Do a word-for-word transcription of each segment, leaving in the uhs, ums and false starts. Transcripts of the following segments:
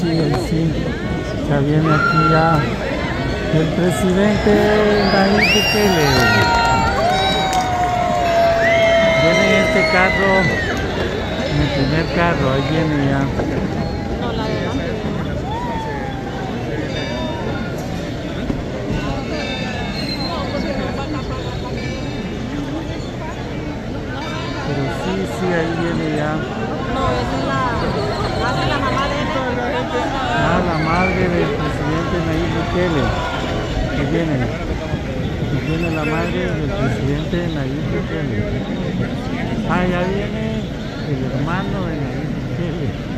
sí, ahí sí. Ya viene aquí ya el presidente Nayib Bukele. Viene en este carro, en el primer carro, ahí viene ya. No, la adelante. Pero sí, sí, ahí viene ya. No, esa es la, esa es la mamá de él. Ah, la madre del presidente Nayib Bukele. Aquí viene. Aquí viene la madre del presidente Nayib Bukele. Ah, ya viene el hermano de Nayib Bukele.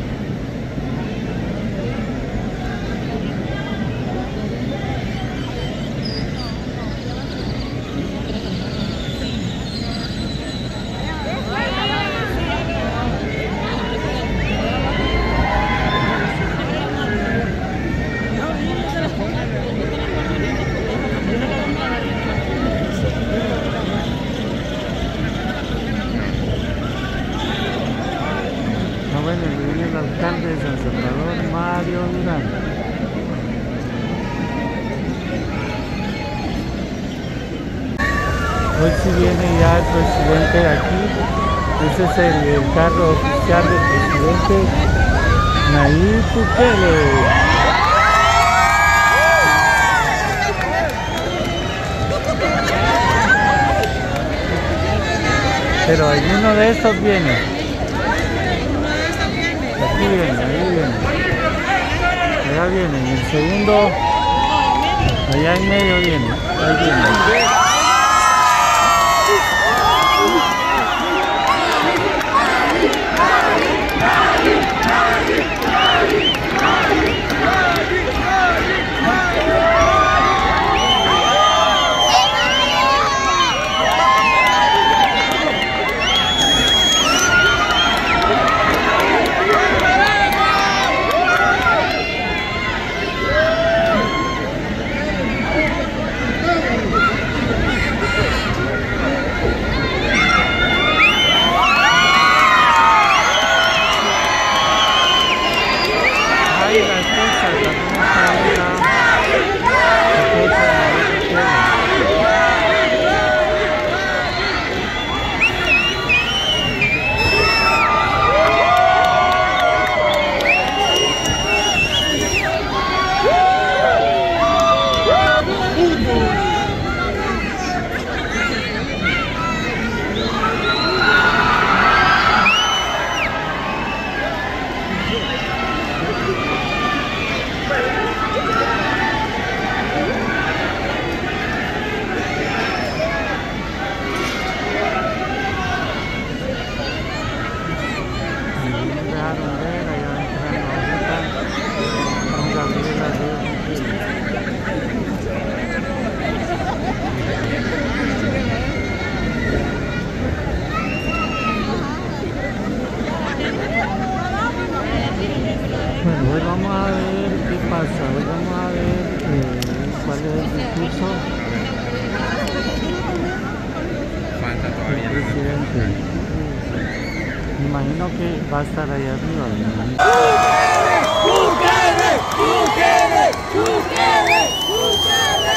Bueno, viene el alcalde de San Salvador, Mario Durán. Hoy sí viene ya el presidente aquí. Ese es el, el carro oficial del presidente Nayib Bukele. Pero alguno de estos viene. Aquí viene, ahí viene. Allá viene. Y el segundo, allá en medio viene. Ahí viene. Bueno, hoy vamos a ver qué pasa, hoy vamos a ver eh, cuál es el discurso del presidente. Me imagino que va a estar ahí arriba. ¡Bukele! ¡Bukele! ¡Bukele! ¡Bukele!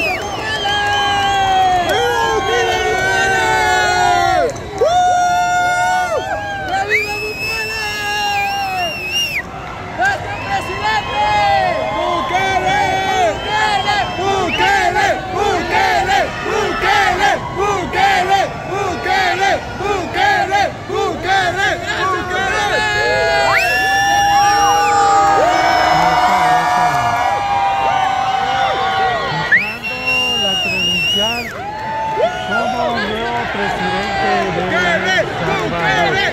Como nuevo presidente de El Salvador.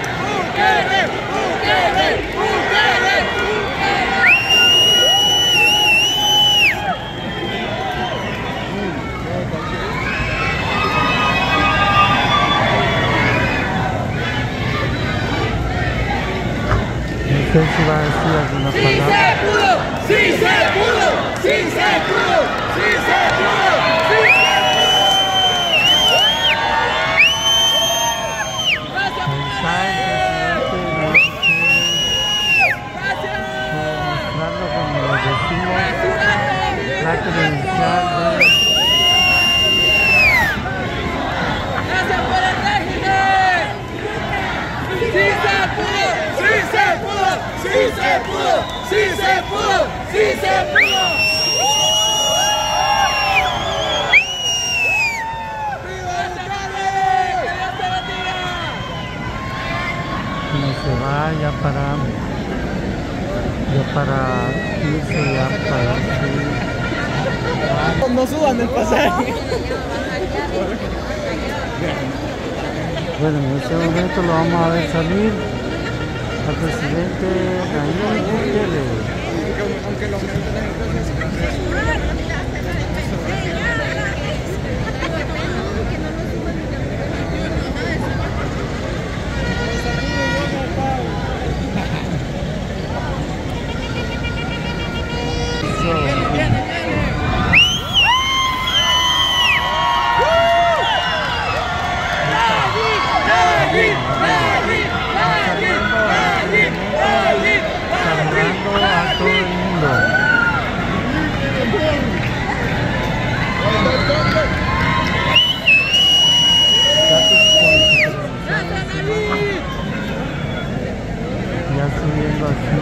No sé si va a decir alguna palabra. ¡Sí se pudo! ¡Sí se pudo! ¡Sí se pudo! ¡Sí se pudo! ¡Sí se pudo! dando, como les decimos, la credencial de... ¡Gracias por el régimen! ¡Sí se pudo! ¡Sí se pudo! ¡Sí se pudo! ¡Sí se pudo! ¡Sí se pudo! No se va ya para ya para irse ya para No, no suban el pasaje. bueno, en este momento lo vamos a ver salir al presidente Nayib Bukele. Aunque lo aumenten en Saludando a todo el mundo. Ya subiendo así.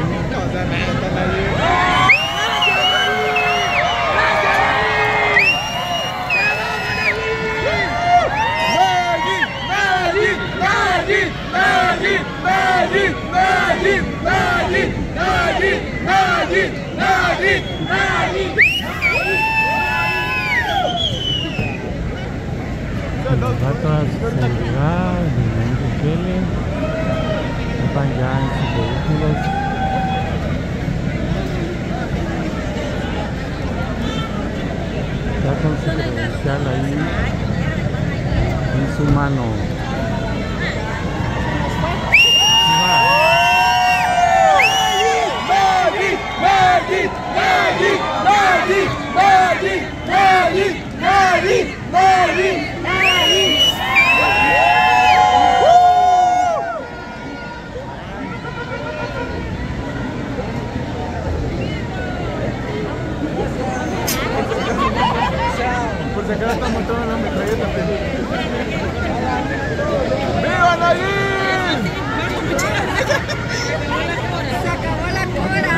Va toda su seguridad, el Nayib Bukele, van ya en sus vehículos. Ya con su credencial ahí en su mano. Por si acá estamos todos en la metralleta. ¡Viva Nayib! Se acabó la cora.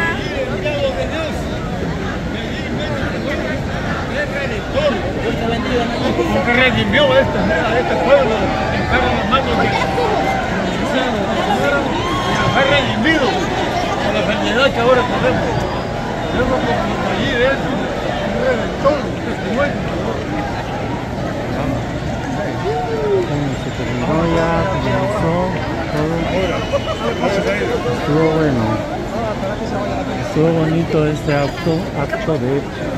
Como que redimió a este, a este pueblo, encarga las manos de fue redimido por la enfermedad que ahora tenemos. Tenemos como allí de él, todo el testimonio. Se terminó ya, finalizó todo. Estuvo bueno. Estuvo bonito este acto, acto de,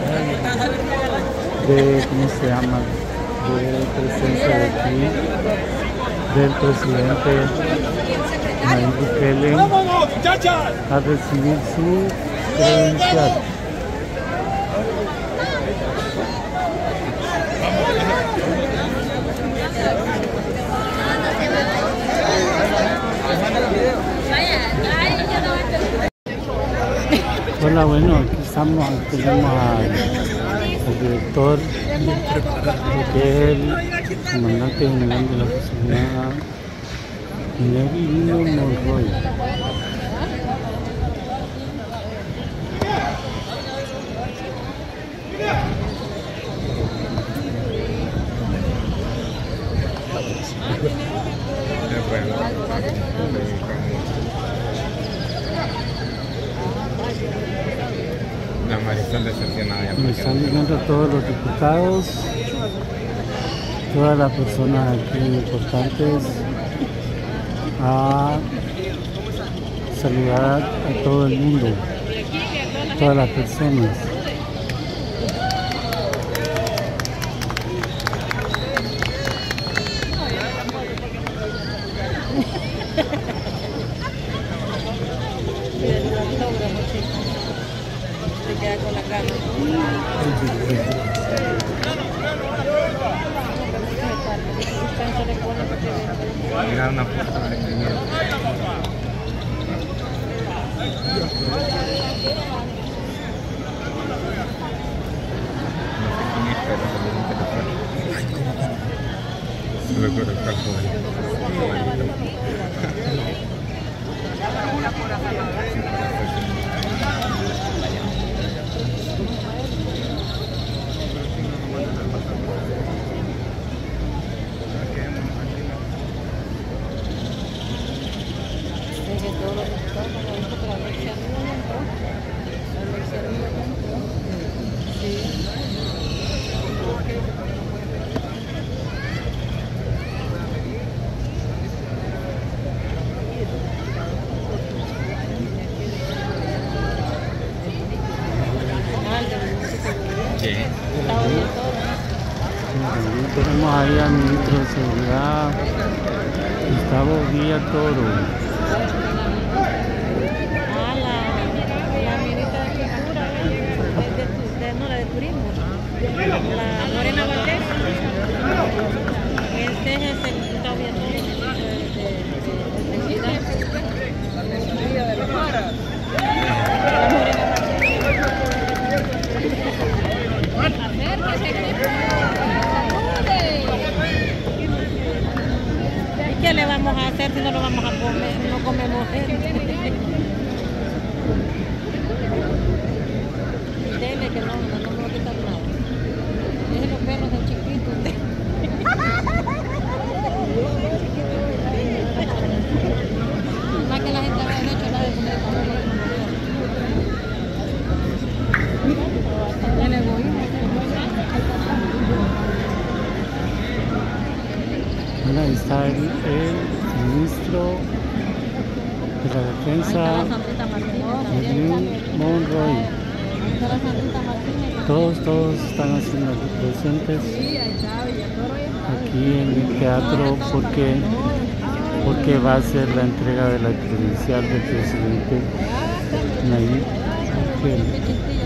de, ¿cómo se llama? De presencia de aquí, del presidente Nayib Bukele ¡Vámonos, muchachas! a recibir su credencial. Hola, bueno, aquí estamos, aquí tenemos al, al director, que es el comandante general de la oficina, Nerino Monroy. La Marisol decepcionada ya. Me están viendo todos los diputados, todas las personas aquí importantes, a saludar a todo el mundo, todas las personas. Con la cama. Mira una foto de crecimiento. Sí. Está bien todo. También tenemos ahí al ministro de Seguridad, Gustavo Villa Toro. Ah, la, la ministra de Cultura, ¿eh? de, de, de, no, la de Turismo. La Morena Valdés. Este es el Gustavo Villa Toro, el ministro de, de, de, de Seguridad. ¿Qué le vamos a hacer si no lo vamos a comer? No comemos gente. Dele que no, no, no me va a quitar nada. Deje los perros de chiquitos. Más que la gente había hecho la de comer el egoísmo. Bueno, ahí está el, el ministro de la Defensa, Edwin Monroy. Todos, todos están haciendo aquí presentes aquí en el teatro porque, porque va a ser la entrega de la credencial del presidente Nayib Bukele.